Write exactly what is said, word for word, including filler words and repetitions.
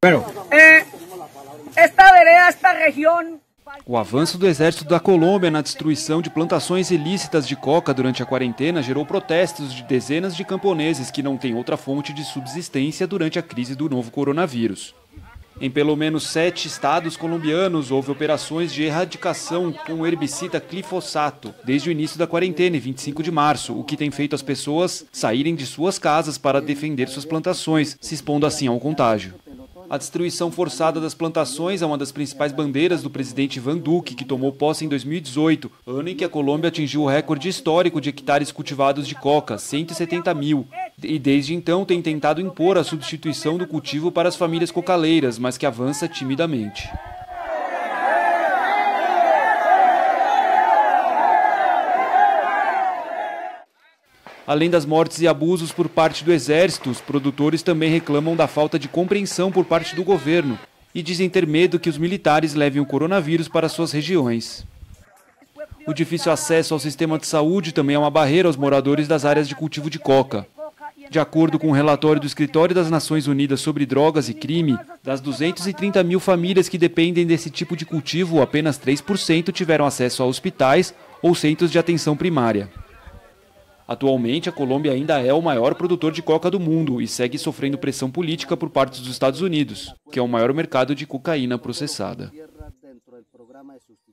Eh, esta vereda, esta região... O avanço do exército da Colômbia na destruição de plantações ilícitas de coca durante a quarentena gerou protestos de dezenas de camponeses que não têm outra fonte de subsistência durante a crise do novo coronavírus. Em pelo menos sete estados colombianos, houve operações de erradicação com o herbicida glifosato desde o início da quarentena, em vinte e cinco de março, o que tem feito as pessoas saírem de suas casas para defender suas plantações, se expondo assim ao contágio. A destruição forçada das plantações é uma das principais bandeiras do presidente Iván Duque, que tomou posse em dois mil e dezoito, ano em que a Colômbia atingiu o recorde histórico de hectares cultivados de coca, cento e setenta mil. E desde então tem tentado impor a substituição do cultivo para as famílias cocaleiras, mas que avança timidamente. Além das mortes e abusos por parte do exército, os produtores também reclamam da falta de compreensão por parte do governo e dizem ter medo que os militares levem o coronavírus para suas regiões. O difícil acesso ao sistema de saúde também é uma barreira aos moradores das áreas de cultivo de coca. De acordo com um relatório do Escritório das Nações Unidas sobre Drogas e Crime, das duzentas e trinta mil famílias que dependem desse tipo de cultivo, apenas três por cento tiveram acesso a hospitais ou centros de atenção primária. Atualmente, a Colômbia ainda é o maior produtor de coca do mundo e segue sofrendo pressão política por parte dos Estados Unidos, que é o maior mercado de cocaína processada.